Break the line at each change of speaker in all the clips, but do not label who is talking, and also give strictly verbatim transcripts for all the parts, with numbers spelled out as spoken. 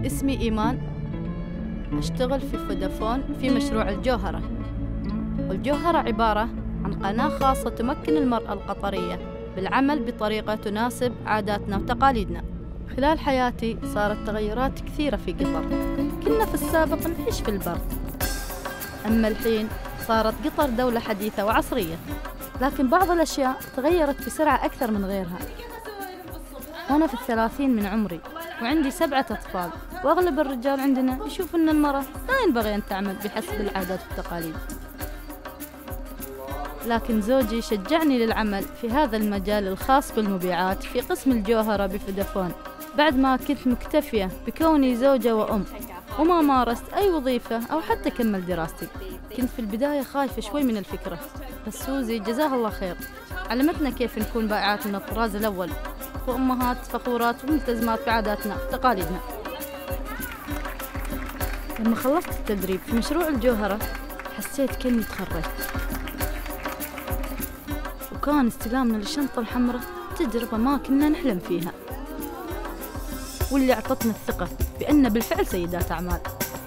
اسمي إيمان، أشتغل في فودافون في مشروع الجوهرة. والجوهرة عبارة عن قناة خاصة تمكن المرأة القطرية بالعمل بطريقة تناسب عاداتنا وتقاليدنا. خلال حياتي صارت تغيرات كثيرة في قطر. كنا في السابق نعيش في البر، أما الحين صارت قطر دولة حديثة وعصرية، لكن بعض الأشياء تغيرت بسرعة أكثر من غيرها. وأنا في الثلاثين من عمري وعندي سبعة أطفال، وأغلب الرجال عندنا يشوف أن المرأة لا ينبغي أن تعمل بحسب العادات والتقاليد. لكن زوجي شجعني للعمل في هذا المجال الخاص بالمبيعات في قسم الجوهرة بفودافون، بعد ما كنت مكتفية بكوني زوجة وأم وما مارست أي وظيفة أو حتى كمل دراستي. كنت في البداية خايفة شوي من الفكرة، بس سوزي جزاها الله خير علمتنا كيف نكون بائعات من الطراز الأول وأمهات فخورات وملتزمات بعاداتنا وتقاليدنا. لما خلصت التدريب في مشروع الجوهرة حسيت كأني تخرجت، وكان استلامنا للشنطة الحمراء تجربة ما كنا نحلم فيها، واللي أعطتنا الثقة بأن بالفعل سيدات أعمال.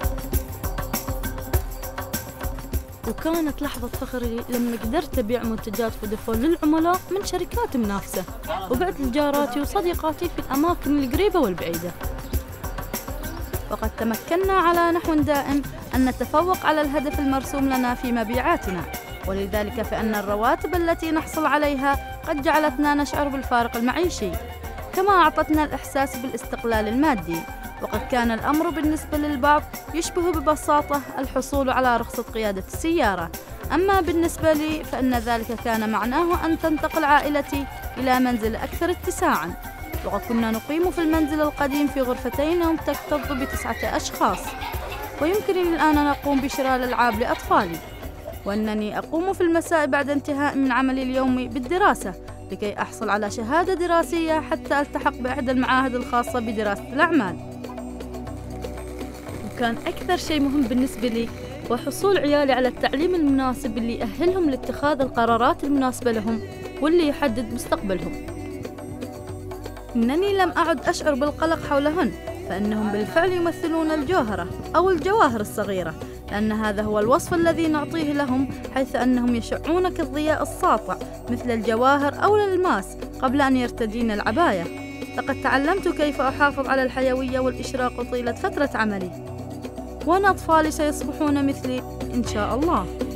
وكانت لحظة فخر لي لما قدرت أبيع منتجات فودافون للعملاء من شركات منافسة، وبعت لجاراتي وصديقاتي في الأماكن القريبة والبعيدة. وقد تمكنا على نحو دائم أن نتفوق على الهدف المرسوم لنا في مبيعاتنا، ولذلك فإن الرواتب التي نحصل عليها قد جعلتنا نشعر بالفارق المعيشي، كما أعطتنا الإحساس بالاستقلال المادي. وقد كان الأمر بالنسبة للبعض يشبه ببساطة الحصول على رخصة قيادة السيارة، أما بالنسبة لي فإن ذلك كان معناه أن تنتقل عائلتي إلى منزل أكثر اتساعاً. وقد كنا نقيم في المنزل القديم في غرفتين تكتظ بتسعة أشخاص، ويمكنني الآن أن أقوم بشراء الألعاب لأطفالي، وأنني أقوم في المساء بعد انتهاء من عملي اليومي بالدراسة لكي أحصل على شهادة دراسية حتى ألتحق بإحدى المعاهد الخاصة بدراسة الأعمال. وكان أكثر شيء مهم بالنسبة لي هو حصول عيالي على التعليم المناسب اللي يأهلهم لاتخاذ القرارات المناسبة لهم واللي يحدد مستقبلهم. إنني لم أعد أشعر بالقلق حولهن، فإنهم بالفعل يمثلون الجوهرة أو الجواهر الصغيرة، لأن هذا هو الوصف الذي نعطيه لهم، حيث أنهم يشعون كالضياء الساطع مثل الجواهر أو الألماس قبل أن يرتدين العباية. لقد تعلمت كيف أحافظ على الحيوية والإشراق طيلة فترة عملي، وأن أطفالي سيصبحون مثلي إن شاء الله.